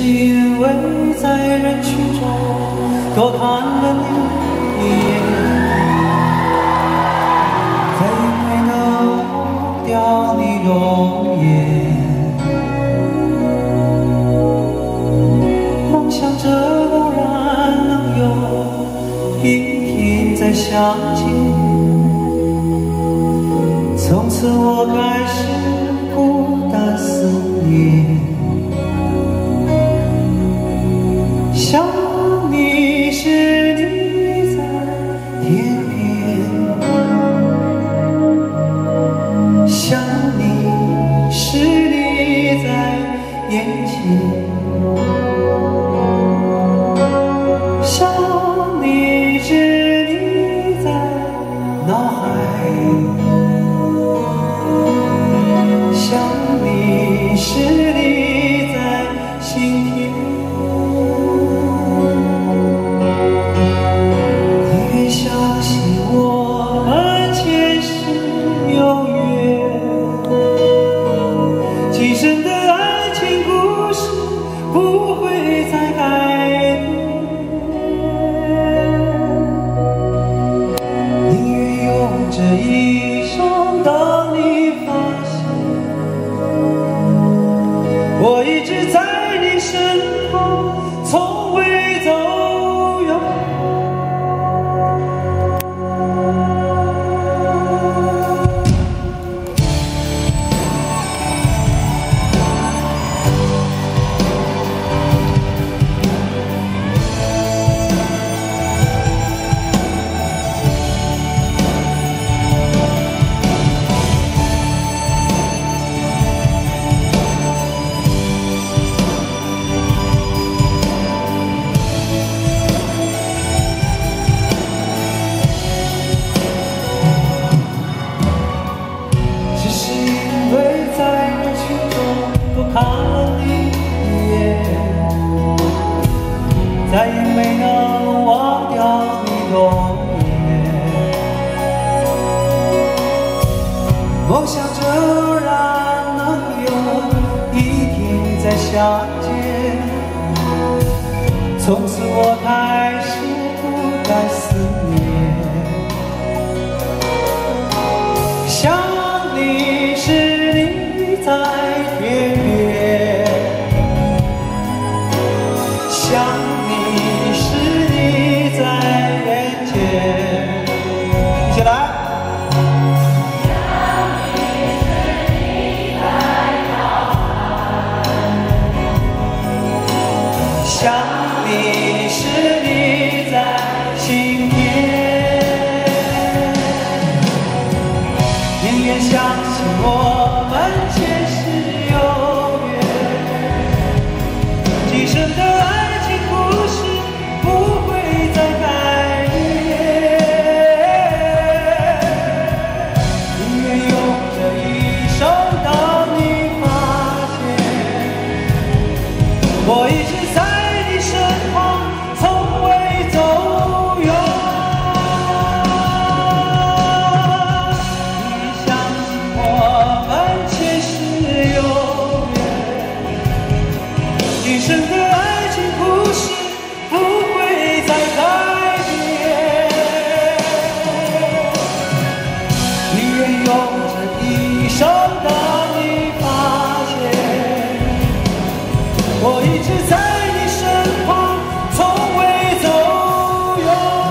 因为在人群中多看了你一眼，再也没能忘掉你容颜。梦想着偶然能有一天再相见，从此我开始孤单思念。 想你时，你在天边；想你时，你在眼前；想你时，你在脑海；想你时，你在心田。 今生的爱情故事不会再改变，宁愿用这一生等你发现，我一直在你身旁，从未走远。 看了你一眼，再也没能忘掉你容颜。梦想着然能有一天再相见，从此我开始不再思念。想你时，你在天边。 想你时，你在眼前。一起来。想你时，你在心田。宁愿相信我们前世有缘，今生的。 我一直在你身旁，从未走远。你相信我们前世有缘，今生的爱情故事不会再改变。宁愿用这一生等你发现。 我一直在你身旁，从未走远。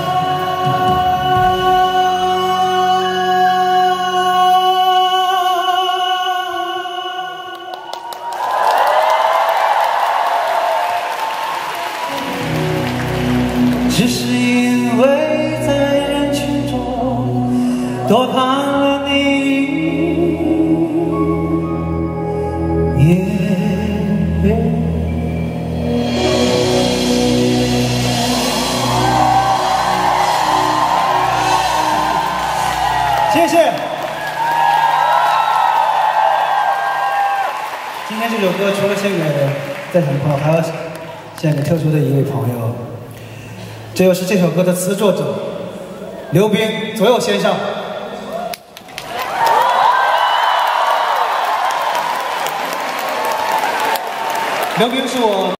只是因为在人群中多看了你一眼。 谢谢。今天这首歌除了献给在场的朋友，还要献给特殊的一位朋友，这又是这首歌的词作者刘斌，左右先上。刘斌是我。